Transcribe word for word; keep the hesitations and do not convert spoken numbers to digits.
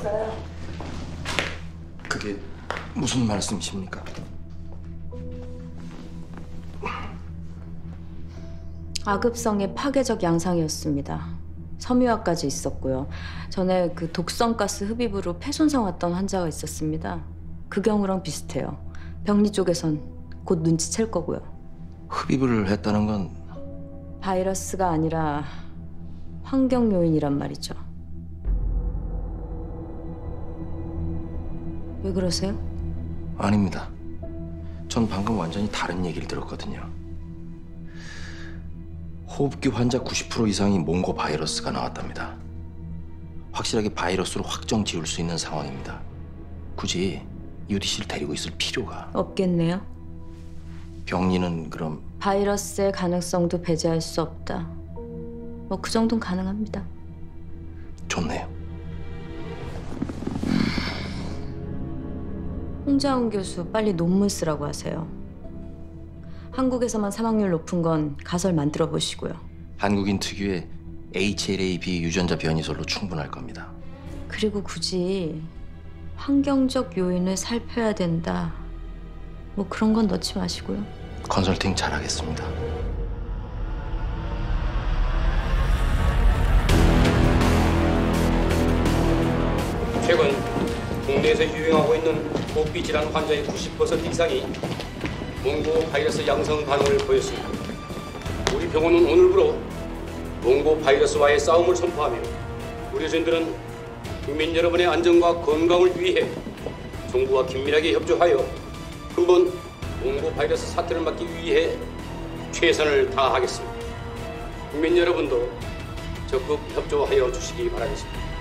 있어요. 그게 무슨 말씀이십니까? 아급성의 파괴적 양상이었습니다. 섬유화까지 있었고요. 전에 그 독성가스 흡입으로 폐 손상 왔던 환자가 있었습니다. 그 경우랑 비슷해요. 병리 쪽에선 곧 눈치챌 거고요. 흡입을 했다는 건 바이러스가 아니라 환경 요인이란 말이죠. 왜 그러세요? 아닙니다. 전 방금 완전히 다른 얘기를 들었거든요. 호흡기 환자 구십 퍼센트 이상이 몽고 바이러스가 나왔답니다. 확실하게 바이러스로 확정 지을 수 있는 상황입니다. 굳이 유디 씨를 데리고 있을 필요가 없겠네요. 병리는 그럼 바이러스의 가능성도 배제할 수 없다. 뭐 그 정도는 가능합니다. 좋네요. 홍자훈 교수 빨리 논문 쓰라고 하세요. 한국에서만 사망률 높은 건 가설 만들어 보시고요. 한국인 특유의 에이치엘에이-비 유전자 변이설로 충분할 겁니다. 그리고 굳이 환경적 요인을 살펴야 된다. 뭐 그런 건 넣지 마시고요. 컨설팅 잘하겠습니다. 최근 국내에서 유행하고 있는 호흡기 질환 환자의 구십 퍼센트 이상이 몽고 바이러스 양성 반응을 보였습니다. 우리 병원은 오늘부로 몽고 바이러스와의 싸움을 선포하며 의료진들은 국민 여러분의 안전과 건강을 위해 정부와 긴밀하게 협조하여 한번 몽고 바이러스 사태를 막기 위해 최선을 다하겠습니다. 국민 여러분도 적극 협조하여 주시기 바라겠습니다.